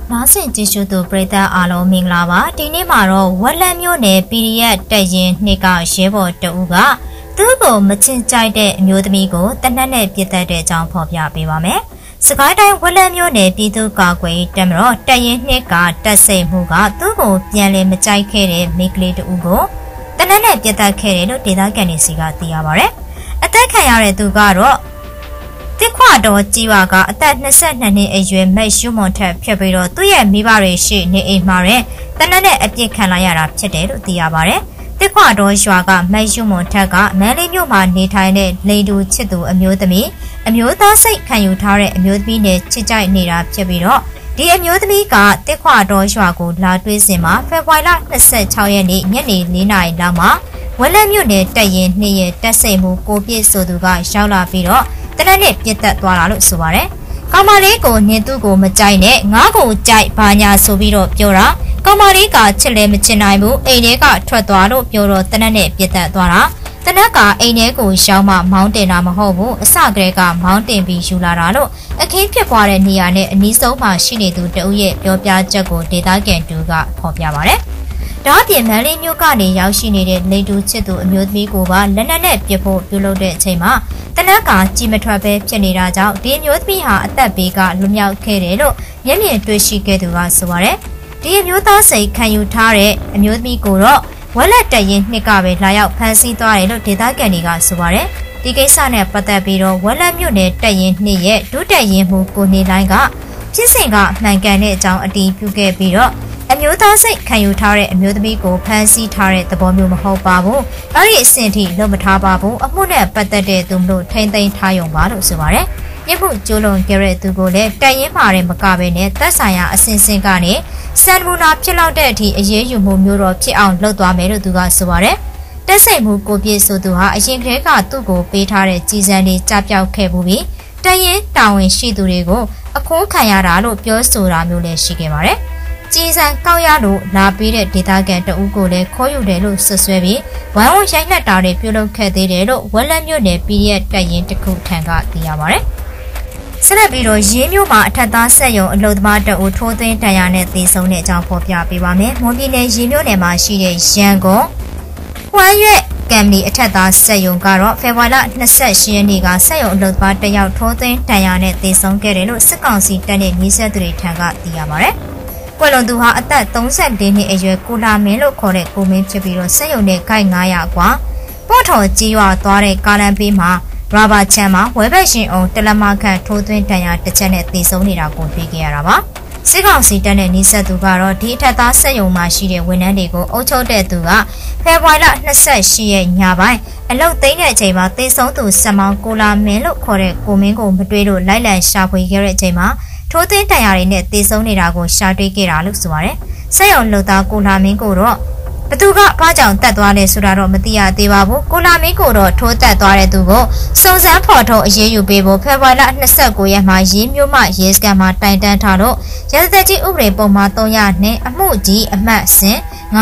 နားဆင်ကြည့်ရှုသူပရိသတ်အားလုံးမင်္ဂလာပါဒီနေ့မှာတော့ဝက်လက်မျိုးနယ် PDF တက်ရင်နှစ်ကရဲဘော်တဦးကသူ့ကိုမချင်ကြိုက်တဲ့အမျိုးသမီးကိုတနက်နဲ့ပြစ်တက်တဲ့အကြောင်းဖော်ပြပေးပါမယ်စကိုင်းတိုင်းဝက်လက်မျိုးနယ်ပြည်သူ့ကာကွယ်တပ်မတော်တက်ရင်နှစ်ကတက်စိတ်မှုကသူ့ကိုပြန်လည်မကြိုက်ခဲ့တဲ့မိန်းကလေးတဦးကိုတနက်နဲ့ပြစ်တက်ခဲ့တယ်လို့ဒေသခံတွေစီကသိရပါတယ်အသက်ခံရတဲ့သူကတော့တစ်ခွတော်ကြီးပါကအသက်22နှစ်အရွယ်မိတ်ရှုမွန်ထက်ဖြစ်ပြီးတော့သူ့ရဲ့မိဘတွေရှိနေအိမ်မှာတဲ့တနက်နဲ့အပြစ်ခံလိုက်ရတာဖြစ်တယ်လို့သိရပါတယ်။တစ်ခွတော်ရွာကမိတ်ရှုမွန်ထက်ကမန်းလေးမြို့မှာနေထိုင်တဲ့လိန်တူချစ်သူအမျိုးသမီးအမျိုးသားစိတ်ခံယူထားတဲ့အမျိုးသမီးနဲ့ချစ်ကြိုက်နေတာဖြစ်ပြီးတော့ဒီအမျိုးသမီးကတစ်ခွတော်ရွာကိုလာတွေ့စဉ်မှာဖေဖော်ဝါရီလ26ရက်နေ့ညနေ4နာရီလောက်မှာဝက်လက်မြို့နယ်တက်ရင်နှစ်ရဲ့တက်စိတ်မှုကိုပြည့်ဆိုသူကရောက်လာပြီးတော့တနက်နေ့ပြစ်တက်သွားတာလို့ဆိုပါတယ်။ကောင်မလေးကိုနင်သူ့ကိုမကြိုက်နဲ့ငါ့ကိုကြိုက်ဘာညာဆိုပြီးတော့ပြောတာကောင်မလေးကချစ်လည်းမချစ်နိုင်ဘူးအိမ်ထဲကထွက်သွားလို့ပြောတော့တနက်နေ့ပြစ်တက်သွားတာတနက်ကအိမ်ထဲကိုရှောင်းမှမောင်းတင်တာမဟုတ်ဘူးအစကတည်းကမောင်းတင်ပြီးယူလာတာလို့အခင်းဖြစ်ပွားတဲ့နေရာနဲ့အနီးဆုံးမှာရှိနေသူတဦးရဲ့ပြောပြချက်ကိုဒေသခံတူကဖော်ပြပါတယ်။ဒါအပြင်မန်းလေးမျိုးကနေရောက်ရှိနေတဲ့လိန်တူချစ်သူအမျိုးသမီးကိုပါလက်နက်နဲ့ပြစ်ဖို့ပြုလုပ်တဲ့အချိန်မှာတနက်ကကြည်မထွက်ပဲဖြစ်နေတာကြောင့်ဒီအမျိုးသမီးဟာအသက်ဘေးကလွတ်မြောက်ခဲ့တယ်လို့မျက်မြင်တွေ့ရှိခဲ့သူကဆိုပါတယ်။ဒီအမျိုးသားစိတ်ခံယူထားတဲ့အမျိုးသမီးကိုတော့ဝက်လက်တရင်နှစ်ကပဲလာရောက်ဖမ်းဆီးသွားတယ်လို့ဒေသခံတွေကဆိုပါတယ်။ဒီကိစ္စနဲ့ပတ်သက်ပြီးတော့ဝက်လက်မြို့နယ်တရင်နှစ်ရဲ့ဒုတက်ရင်မှုကိုနေလိုင်းကဖြစ်စဉ်ကမှန်ကန်တဲ့အကြောင်းအတည်ပြုခဲ့ပြီးတော့အမျိုးသားစိတ်ခံယူထားတဲ့အမျိုးသမီးကိုဖမ်းဆီးထားတဲ့သဘောမျိုးမဟုတ်ပါဘူး။အဲ့ဒီအဆင့်ထိလွတ်မထားပါဘူး။အမှုနဲ့ပတ်သက်တဲ့သူတို့ထိမ့်သိမ်းထားရုံပါလို့ဆိုပါတယ်။မြစ်မှုကျိုးလွန်ခဲ့တဲ့သူကိုလည်းတရင်မှာတဲ့မကပဲနဲ့သက်ဆိုင်ရာအဆင့်ဆင့်ကနေစံမူနာဖြစ်လောက်တဲ့အထိအရေးယူမှုမျိုးတော့ဖြစ်အောင်လုပ်သွားမယ်လို့သူကဆိုပါတယ်။တက်စိတ်မှုကိုပြည့်ဆိုသူဟာအရင်ကတည်းကသူ့ကိုပေးထားတဲ့ကြီးစံတွေကြားပြောက်ခဲ့ပြီးတရင်တာဝန်ရှိသူတွေကိုအခိုးခံရတာလို့ပြောဆိုတာမျိုးလည်းရှိခဲ့ပါတယ်။ကြည်စံကောက်ရလို့လာပေးတဲ့ဒေသခံတအုပ်ကိုလည်းခေါ်ယူတယ်လို့ဆွဆွဲပြီးဝိုင်းဝန်းရိုက်နှက်တာတွေပြုလုပ်ခဲ့သေးတယ်လို့ဝက်လက်မြို့နယ် PDF တက်ရင်တစ်ခုထံကသိရပါတယ်။ဆက်လက်ပြီးတော့ရင်းမြို့မှာအထက်သားဆက်ယုံအလုပ်သမားတအုပ်ထိုးသွင်းတန်ရာနဲ့သေဆုံးတဲ့အကြောင်းဖော်ပြပေးပါမယ်။မွန်ပြည်နယ်ရင်းမြို့နယ်မှာရှိတဲ့ရန်ကုန်ဝမ်းရွက်ကံမီအထက်သားဆက်ယုံကတော့ဖေဖော်ဝါရီလ28ရက်နေ့ကဆက်ယုံအလုပ်သမားတယောက်ထိုးသွင်းတန်ရာနဲ့သေဆုံးခဲ့တယ်လို့စစ်ကောင်စီတပ်နဲ့ညီဆက်သူတွေထံကသိရပါတယ်။ကွယ်လွန်သူဟာအသက်34နှစ်အရွယ်ကိုလာမင်းလို့ခေါ်တဲ့ကိုမင်းဖြစ်ပြီးတော့ဆက်ယုံနဲ့ခိုက်900กว่าပေါ့ထော်ကြီးရွာသွားတဲ့ကားလမ်းပေးမှာရာဘာချမ်းမှာဝဲဘက်ရှင်အောင်တလမခန့်ထိုးသွင်းတန်ရာတစ်ချက်နဲ့သေဆုံးနေတာကိုတွေ့ခဲ့ရတာပါစစ်ကောင်စီတပ်နဲ့နှိစက်သူကတော့ဒီအထက်သားဆက်ယုံမှာရှိတဲ့ဝန်ထမ်းတွေကိုအုပ်ချုပ်တဲ့သူကဖေဖော်ဝါရီလ28ရက်ညပိုင်းအလုတ်သိမ်းတဲ့အချိန်မှာသေဆုံးသူစမောင်းကိုလာမင်းလို့ခေါ်တဲ့ကိုမင်းကိုမတွေ့လို့လိုက်လံရှာဖွေခဲ့တဲ့အချိန်မှာထိုးသွင်းတန်ရာတွေနဲ့သေဆုံးနေတာကိုရှာတွေ့ခဲ့တာလို့ဆိုပါတယ်။ဆက်ယုံလုံသားကိုလာမင်းကိုတော့ဘသူကဘာကြောင့်တက်သွားလဲဆိုတာတော့မသိရသေးပါဘူး။ကိုလာမင်းကိုတော့ထိုးတက်သွားတဲ့သူကိုစုံစမ်းဖော်ထုတ်အရေးယူပေးဖို့ဖေဖော်ဝါရီလ29ရက်မှာရင်းမြို့မှရဲစခန်းမှာတိုင်တန်းထားလို့ရဲစက်ကြီးဥပဒေပုံမှာ300နဲ့အမှုကြီးအမှတ်စဉ်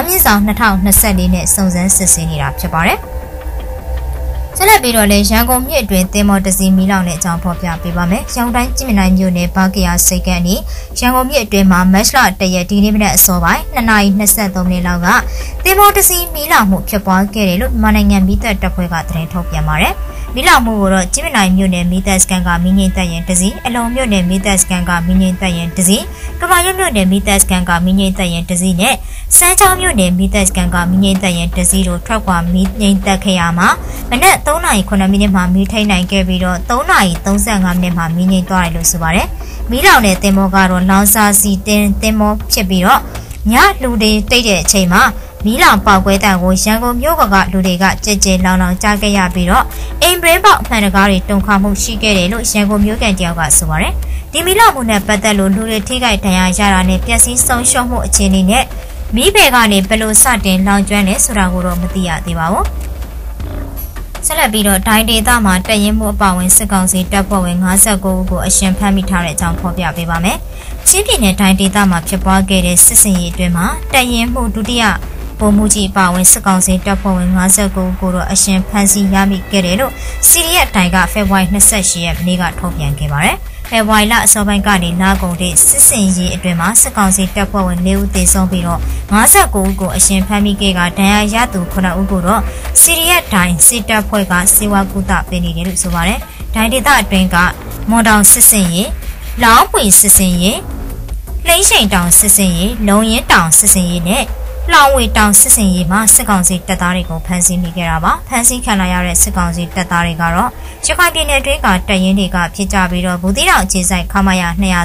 9/2024နဲ့စုံစမ်းစစ်ဆေးနေတာဖြစ်ပါတယ်။ဆက်လက်ပြီးတော့လည်းရန်ကုန်မြို့အတွင်းသင်္ဘောတစ်စီးမီးလောင်တဲ့အကြောင်းဖော်ပြပေးပါမယ်။ရန်ကုန်တိုင်းကြည်မြနိုင်မြို့နယ်ဘာကီယာစိတ်ကန်ဤရန်ကုန်မြို့အတွင်းမှာမတ်လ1ရက်ဒီနေ့မနက်အစောပိုင်း2:23မိနစ်လောက်ကသင်္ဘောတစ်စီးမီးလောင်မှုဖြစ်ပွားခဲ့တယ်လို့မြန်မာနိုင်ငံမီးတပ်တပ်ဖွဲ့ကသတင်းထုတ်ပြန်ပါတယ်။မီးလောင်မှုကိုတော့ကြည်မြနိုင်မြို့နယ်မီးတပ်စခန်းကမီးငြိမ်းတပ်ရင်တစ်စီးအလုံမြို့နယ်မီးတပ်စခန်းကမီးငြိမ်းတပ်ရင်တစ်စီးကမာရွတ်မြို့နယ်မီးတပ်စခန်းကမီးငြိမ်းတပ်ရင်တစ်စီးနဲ့စမ်းချောင်းမြို့နယ်မီးတပ်စခန်းကမီးငြိမ်းတပ်ရင်တစ်စီးတို့ထွက်ခွာမီးငြိမ်းတပ်ခဲ့ရမှာမနက်3:09မိနစ်မှာမီးထိန်နိုင်ခဲ့ပြီးတော့3:35မိနစ်မှာမီးငြိမ်းသွားတယ်လို့ဆိုပါတယ်။မီးလောင်တဲ့သင်္ဘောကတော့လောင်စာစီတင်သင်္ဘောဖြစ်ပြီးတော့ညလူတွေတိတ်တဲ့အချိန်မှာမီးလောင်ပေါက်ကွဲတံကိုရန်ကုန်မြို့ကလူတွေကကြဲကြဲလောင်လောင်ကြားခဲ့ရပြီးတော့အိမ်ဘရင်းပေါက်မှန်တကားတွေတုန်ခါမှုရှိခဲ့တယ်လို့ရန်ကုန်မြို့ကန်တယောက်ကဆိုပါတယ်။ဒီမီးလောင်မှုနဲ့ပတ်သက်လို့လူတွေထိခိုက်ဒဏ်ရာရတာနဲ့ပျက်စီးဆုံးရှုံးမှုအခြေအနေနဲ့မီးပေကနေဘယ်လိုစတင်လောင်ကျွမ်းလဲဆိုတာကိုတော့မသိရသေးပါဘူး။ဆက်လက်ပြီးတော့ဒိုင်းဒေသမှာတရင်မှုအပါဝင်စစ်ကောင်စီတပ်ဖွဲ့ဝင်59ဦးကိုအရှင်ဖမ်းမိထားတဲ့အကြောင်းဖော်ပြပေးပါမယ်။ချင်းပြည်နယ်ဒိုင်းဒေသမှာဖြစ်ပွားခဲ့တဲ့စစ်စင်ရေးအတွင်းမှာတရင်မှုဒုတိယဗိုလ်မှူးကြီးအပါဝင်စစ်ကောင်စီတပ်ဖွဲ့ဝင်59ဦးကိုတော့အရှင်ဖမ်းဆီးရမိခဲ့တယ်လို့စီရီယက်တိုင်ကဖေဖော်ဝါရီ28ရက်နေ့ကထုတ်ပြန်ခဲ့ပါတယ်။ဖေဖော်ဝါရီလအစောပိုင်းကနေနာကုန်တဲ့စစ်စင်ရေးအတွင်းမှာစစ်ကောင်စီတပ်ဖွဲ့ဝင်၄ဦးသေဆုံးပြီးတော့59ဦးကိုအရှင်ဖမ်းမိခဲ့ကဒဏ်ရာရသူ9ဦးကိုတော့စီရီယက်တိုင်းစစ်တပ်ဖွဲ့ကစေဝါကုသပေးနေတယ်လို့ဆိုပါတယ်။ဒိုင်ဒေသအတွင်းကမွန်တောင်စစ်စင်ရေးလောင်းပွေစစ်စင်ရေးလိမ့်ရှိန်တောင်စစ်စင်ရေးလုံရင်တောင်စစ်စင်ရေးနဲ့လောင်ဝေတောင်စစ်စင်ရေးမှာစစ်ကောင်စီတပ်သားတွေကိုဖမ်းဆီးမိခဲ့တာပါဖမ်းဆီးခံရတဲ့စစ်ကောင်စီတပ်သားတွေကတော့ရခိုင်ပြည်နယ်တွင်းကတပ်ရင်းတွေကဖြစ်ကြပြီးတော့ဘူးသီးတောင်အခြေစိုက်ခမာယာ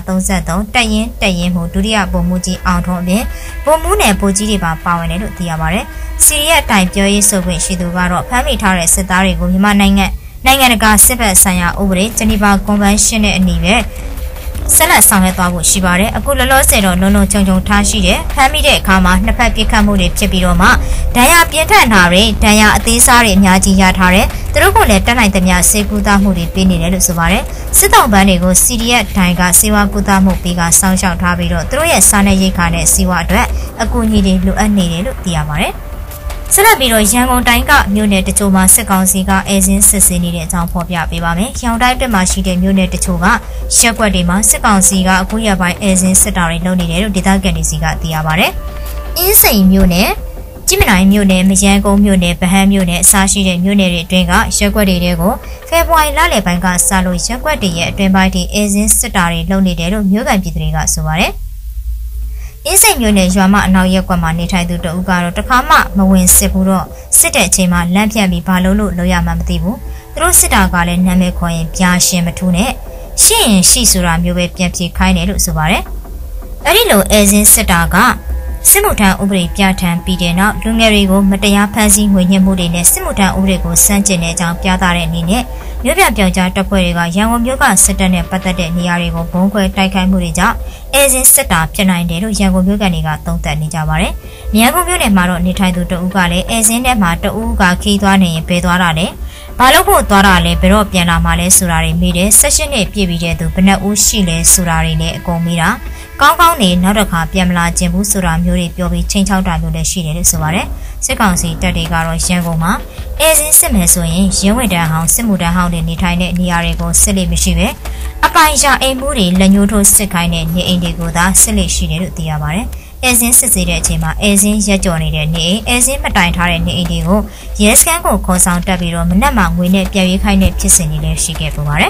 233တပ်ရင်းမှုဒုတိယဗိုလ်မှူးကြီးအောင်ထွန်းအပြင်ဗိုလ်မှူးနယ်ဗိုလ်ကြီးတွေပါဝင်တယ်လို့သိရပါတယ်စီရီယက်အတိုင်းပြောရေးဆိုခွင့်ရှိသူကတော့ဖမ်းမိထားတဲ့စစ်သားတွေကိုမြန်မာနိုင်ငံတကာစစ်ဘက်ဆိုင်ရာဥပဒေဂျနီဗာကွန်ဗင်းရှင်းနဲ့အညီပဲဆက်လက်ဆောင်ရွက်သွားဖို့ရှိပါတယ်အခုလောလောဆယ်တော့လုံခြုံထားရှိတယ်ဖမ်းမိတဲ့အခါမှာနှစ်ဖက်ပြစ်ခတ်မှုတွေဖြစ်ပြီးတော့မှဒဏ်ရာပြင်းထန်တာတွေဒဏ်ရာအသေးစားတွေအများကြီးရထားတယ်သူတို့ကလည်းတက်နိုင်သမျှစေကူသားမှုတွေပေးနေတယ်လို့ဆိုပါတယ်စစ်တောင်ပန်းတွေကို CDF ဒိုင်ကစေဝါကူသားမှုပေးကစောင့်ရှောက်ထားပြီးတော့သူတို့ရဲ့စားနပ်ရိက္ခာနဲ့စီးပွားအတွက်အကူအညီတွေလိုအပ်နေတယ်လို့သိရပါတယ်ဆက်လက်ပြီးတော့ရန်ကုန်တိုင်းကမြို့နယ်တချို့မှာစစ်ကောင်စီကအဲဇင်းစစ်ဆေးနေတဲ့အကြောင်းဖော်ပြပေးပါမယ်။ရောင်တိုင်းတက်မှာရှိတဲ့မြို့နယ်တချို့ကရက်ကွက်တွေမှာစစ်ကောင်စီကအခုရက်ပိုင်းအဲဇင်းစစ်တာတွေလုပ်နေတယ်လို့ဒေသခံတွေစီကသိရပါတယ်။အင်းစိန်မြို့နယ်ကြည်မနိုင်မြို့နယ်မရန်ကုန်မြို့နယ်ဗဟန်းမြို့နယ်အစရှိတဲ့မြို့နယ်တွေအတွင်းကရက်ကွက်တွေကိုဖေဖော်ဝါရီလလယ်ပိုင်းကစလို့ရက်ကွက်တွေရဲ့အတွင်းပိုင်းတွေအဲဇင်းစစ်တာတွေလုပ်နေတယ်လို့မြို့ကန်ပြည်သူတွေကဆိုပါတယ်။အင်းစိန်မြို့နယ်ရွာမအနောက်ရက်ကွက်မှာနေထိုင်သူတဦးကတော့တခါမှမဝင်စစ်ဘူးတော့စစ်တဲ့အချိန်မှာလမ်းပြတ်ပြီးဘာလို့လုပ်ရမှမသိဘူးသူတို့စစ်တာကလည်းနာမည်ခေါ်ရင်ပြာရှင်မထူးနဲ့ရှင်းရင်ရှိဆိုတာမျိုးပဲပြန်ပြေခိုင်းတယ်လို့ဆိုပါတယ်အဲ့ဒီလိုအဲဇင်းစစ်တာကစစ်မှုထမ်းဥပဒေပြဋ္ဌာန်းပြီးတဲ့နောက်လူငယ်တွေကိုမတရားဖမ်းဆီးငွေညှစ်မှုတွေနဲ့စစ်မှုထမ်းဥပဒေကိုစန့်ကျင်တဲ့အကြောင်းပြသတဲ့အနေနဲ့မြို့ပြပြောင်ကြားတပ်ဖွဲ့တွေကရန်ကုန်မြို့ကစစ်တပ်နဲ့ပတ်သက်တဲ့နေရာတွေကိုဘုံခွဲတိုက်ခိုက်မှုတွေကြောင့်အဲဇင်းစစ်တာဖြစ်နိုင်တယ်လို့ရန်ကုန်မြို့ကနေကသုံးသပ်နေကြပါတယ်။ရန်ကုန်မြို့နယ်မှာတော့နေထိုင်သူတဦးကလည်းအဲဇင်းထဲမှာတဦးကခီးသွားနေရင်ဘယ်သွားတာလဲ။ဘာလို့ဖို့သွားတာလဲဘယ်တော့ပြန်လာမှလဲဆိုတာတွေမိတယ်16နှစ်ပြည့်ပြီးတဲ့သူဘယ်နှဦးရှိလဲဆိုတာတွေလည်းအကုန်မိတာကောင်းနေနောက်တစ်ခါပြန်မလာခြင်းဘူးဆိုတာမျိုးတွေပြောပြီးချိန်ချောက်တာမျိုးလည်းရှိတယ်လို့ဆိုပါတယ်စစ်ကောင်စီတပ်တွေကတော့ရန်ကုန်မှာအဲဇင်းစစ်မယ်ဆိုရင်ရင်းဝင်တန်းဟောင်းစစ်မှုတန်းဟောင်းတွေနေထိုင်တဲ့နေရာတွေကိုစစ်လိမရှိပဲအပိုင်ရအိမ်မှုတွေလက်ညှိုးထိုးစစ်ခိုင်းတဲ့နေအိမ်တွေကိုသာစစ်လိရှိတယ်လို့သိရပါတယ်အဲဇင်းစစ်စေးတဲ့အချိန်မှာအဲဇင်းရက်ကြော်နေတဲ့နေအိမ်အဲဇင်းမတိုင်ထားတဲ့နေအိမ်တွေကိုရဲစခန်းကိုခေါ်ဆောင်တက်ပြီးတော့မနက်မှငွေနဲ့ပြည့်ရွေးခိုင်းတဲ့ဖြစ်စဉ်တွေလည်းရှိခဲ့ပူပါတယ်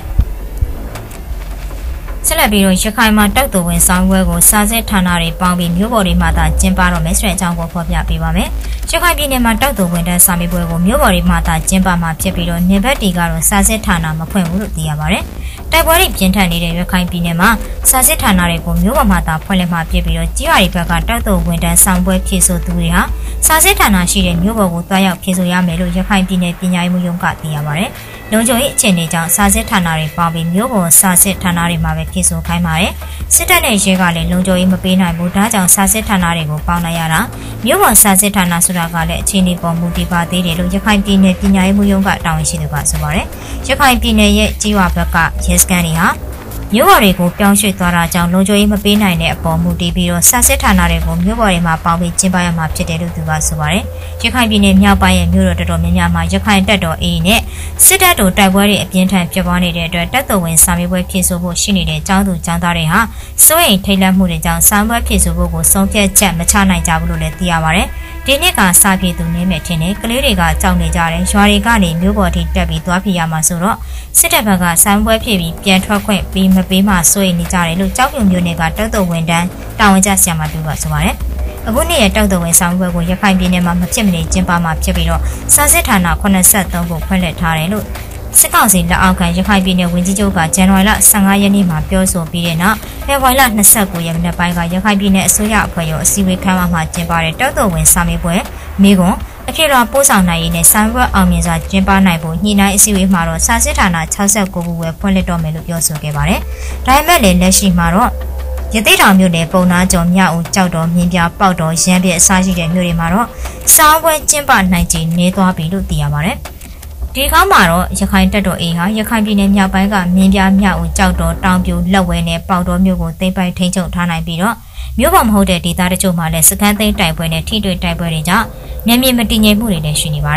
ဆက်လက်ပြီးတော့ရခိုင်မှာတောက်တူဝင်ဆောင်ပွဲကိုစာစစ်ဌာနတွေပေါင်းပြီးမြို့ပေါ်တွေမှာသာကျင်းပတော့မယ်ဆိုတဲ့အကြောင်းကိုဖော်ပြပေးပါမယ်။ရခိုင်ပြည်နယ်မှာတောက်တူဝင်တဲ့စာမေးပွဲကိုမြို့ပေါ်တွေမှာသာကျင်းပမှာဖြစ်ပြီးတော့နေဘက်တီကတော့စာစစ်ဌာနမဖွင့်ဘူးလို့သိရပါတယ်။တိုက်ပွဲတွေပြင်းထန်နေတဲ့ရခိုင်ပြည်နယ်မှာစာစစ်ဌာနတွေကိုမြို့ပေါ်မှာသာဖွင့်လှစ်မှာဖြစ်ပြီးတော့ကြီးရွာတွေဘက်ကတောက်တူဝင်တဲ့ဆောင်ပွဲဖြည့်ဆို့သူတွေဟာစာစစ်ဌာနရှိတဲ့မြို့ပေါ်ကိုတွားရောက်ဖြည့်ဆို့ရမယ်လို့ရခိုင်ပြည်နယ်ပညာရေးမှူးရုံးကသိရပါတယ်။လုံခြုံရေးအခြေအနေကြောင့်စာစစ်ဌာနတွေပေါင်းပြီးမြို့ပေါ်စာစစ်ဌာနတွေမှာပဲဖြည့်ဆို့ခိုင်းပါတယ်စစ်တပ်နဲ့ရဲကလည်းလုံခြုံရေးမပေးနိုင်ဘူးဒါကြောင့်စာစစ်ဌာနတွေကိုပေါင်းလိုက်ရတာမြို့ပေါ်စာစစ်ဌာနဆိုတာကလည်းအခြေအနေပေါ်မူတည်ပါသေးတယ်လို့ရခိုင်ပြည်နယ်ပညာရေးမှူးရုံးကတာဝန်ရှိသူကဆိုပါတယ်ရခိုင်ပြည်နယ်ရဲ့ကြီးဝါဘက်ကရဲစခန်းတွေဟာမြို့ပေါ်တွေကိုပြောင်းရွှေ့သွားတာကြောင့်လုံခြုံရေးမပေးနိုင်တဲ့အပေါ်မူတည်ပြီးတော့စာစစ်ဌာနတွေကိုမြို့ပေါ်တွေမှာပေါင်းပြီးကျင်းပရမှာဖြစ်တယ်လို့သူကဆိုပါတယ်ရခိုင်ပြည်နယ်မြောက်ပိုင်းရဲ့မြို့တော်တော်များများမှာရခိုင်တပ်တော် AA နဲ့စစ်တပ်တို့တိုက်ပွဲတွေအပြင်းထန်ဖြစ်ပွားနေတဲ့အတွက်တပ်တော်ဝင်စာမေးပွဲဖြည့်ဆို့ဖို့ရှိနေတဲ့ကျောင်းသူကျောင်းသားတွေဟာစိုးရိမ်ထိတ်လန့်မှုတွေကြောင့်စာမေးပွဲဖြည့်ဆို့ဖို့ကိုဆုံးဖြတ်ချက်မချနိုင်ကြဘူးလို့လည်းသိရပါတယ်ဒီနှစ်ကစာပြေသူနေမဲ့ထင်တယ်ကလေးတွေကကြောက်နေကြတယ်ရွာတွေကနေမြို့ပေါ်ထိတက်ပြီးသွားပြရမှာဆိုတော့စစ်တပ်ဘက်ကစာမေးပွဲဖြည့်ပြီးပြန်ထွက်ခွင့်ပြီးမပေးမှစိုးရိမ်နေကြတယ်လို့ကြောက်ပြုံမျိုးနယ်ကတောက်တော်ဝင်တန်းတာဝန်ကျဆရာမတူကဆိုပါတယ်အခုနေ့ရတောက်တော်ဝင်ဆောင်ပွဲကိုရခိုင်ပြည်နယ်မှာမဖြစ်မနေကျင်းပမှာဖြစ်ပြီးတော့စာစစ်ဌာန83ကိုဖွင့်လှစ်ထားတယ်လို့စစ်ကောင်စီလက်အောက်ကရခိုင်ပြည်နယ်ဝန်ကြီးချုပ်ကဇန်နဝါရီလ15ရက်နေ့မှာပြောဆိုပြီးတဲ့နောက်ဖေဖော်ဝါရီလ29ရက်နေ့ပိုင်းကရခိုင်ပြည်နယ်အစိုးရအဖွဲ့ရောအစည်းအဝေးခန်းမှာကျင်းပတဲ့တောက်တော်ဝင်စာမေးပွဲမိကွန်အဖြစ်တော်ပို့ဆောင်နိုင်ရေးနဲ့စာမေးပွဲအောင်မြင်စွာကျင်းပနိုင်ဖို့ညှိနှိုင်းအစည်းအဝေးမှာတော့စာစစ်ဌာန69ခုပဲဖွင့်လှစ်တော့မယ်လို့ပြောဆိုခဲ့ပါတယ်။ဒါပေမဲ့လည်းလက်ရှိမှာတော့ရသေးတောင်မြို့နယ်ပုံနာကျော်မြောက်ဦးကြောက်တော်မြင်းပြပေါက်တော်ရမ်းပြအစရှိတဲ့မြို့တွေမှာတော့စာပွဲကျင်းပနိုင်ခြေနည်းသွားပြီလို့သိရပါတယ်။ဒီကောင်းမှာတော့ရခိုင်တပ်တော် A ဟာရခိုင်ပြည်နယ်မြောက်ပိုင်းကမြင်းပြမြောက်ဦးကြောက်တော်တောင်ပြူလက်ဝဲနဲ့ပေါက်တော်မြို့ကိုသိမ်းပိုက်ထိန်းချုပ်ထားနိုင်ပြီးတော့မြို့ပေါ်မဟုတ်တဲ့ဒေသတချို့မှာလည်းစကန်သိမ်းတိုက်ပွဲနဲ့ထိတွေ့တိုက်ပွဲတွေကြောင့်နယ်မြေမတည်ငြိမ်မှုတွေလည်းရှိနေပါတယ်။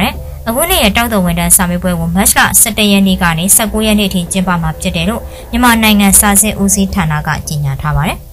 အခုနေ့ရဲ့တောက်တော်ဝန်တန်းစာမေးပွဲကိုမတ်လ17ရက်နေ့ကနေ19ရက်နေ့ထိကျင်းပမှာဖြစ်တယ်လို့မြန်မာနိုင်ငံစာစစ်ဦးစီးဌာနကကြေညာထားပါတယ်